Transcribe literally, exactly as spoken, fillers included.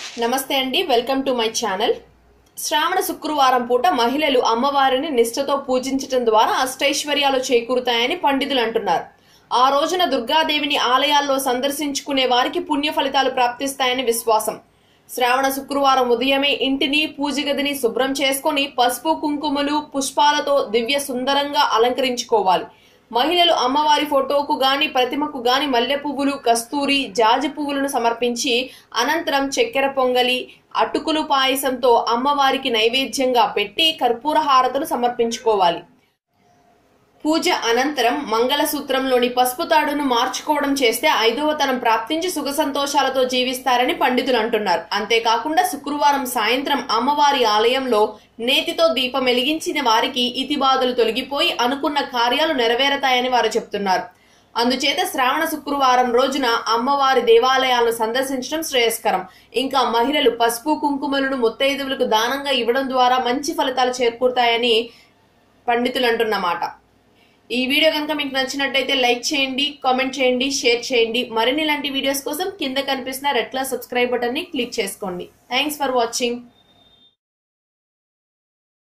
నమస్తే అండి, welcome to my channel. శ్రావణ శుక్రవారం పూట మహిళలు అమ్మవారిని నిష్ఠతో పూజించడం ద్వారా అష్టైశ్వర్యాలు చేకూరుతాయని పండితులు అంటున్నారు. ఆ రోజున దుర్గాదేవిని ఆలయాల్లో సందర్శించుకునే వారికి పుణ్య ఫలితాలు ప్రాప్తిస్తాయని విశ్వాసం. శ్రావణ శుక్రవారం ఉదయమే ఇంటిని, పూజ గదిని శుభ్రం చేసుకుని పసుపు, కుంకుమలు, పుష్పాలతో దివ్య సుందరంగా అలంకరించుకోవాలి. మహిళలు అమ్మవారి ఫోటోకు గాని, ప్రతిమకు గాని మల్లె పువ్వులు, కస్తూరి, జాజి పువ్వులను సమర్పించి అనంతరం చక్కెర పొంగలి, అటుకులు పాయసంతో అమ్మవారికి నైవేద్యంగా పెట్టి కర్పూర హారతులు సమర్పించుకోవాలి. పూజ అనంతరం మంగళసూత్రంలోని పసుపు తాడును మార్చుకోవడం చేస్తే ఐదవ తనం ప్రాప్తించి సుఖ సంతోషాలతో జీవిస్తారని పండితులు అంటున్నారు. అంతేకాకుండా శుక్రవారం సాయంత్రం అమ్మవారి ఆలయంలో నేతితో దీపం వెలిగించిన వారికి ఇతిబాధలు తొలగిపోయి అనుకున్న కార్యాలు నెరవేరతాయని వారు చెప్తున్నారు. అందుచేత శ్రావణ శుక్రవారం రోజున అమ్మవారి దేవాలయాలను సందర్శించడం శ్రేయస్కరం. ఇంకా మహిళలు పసుపు, కుంకుమలను ముత్తైదువులకు దానంగా ఇవ్వడం ద్వారా మంచి ఫలితాలు చేకూరుతాయని పండితులు అంటున్నమాట. ఈ వీడియో కనుక మీకు నచ్చినట్టయితే లైక్ చేయండి, కామెంట్ చేయండి, షేర్ చేయండి. మరిన్ని ఇలాంటి వీడియోస్ కోసం కింద కనిపిస్తున్న రెడ్ కలర్ సబ్స్క్రైబ్ బటన్ ని క్లిక్ చేసుకోండి. Thanks for watching.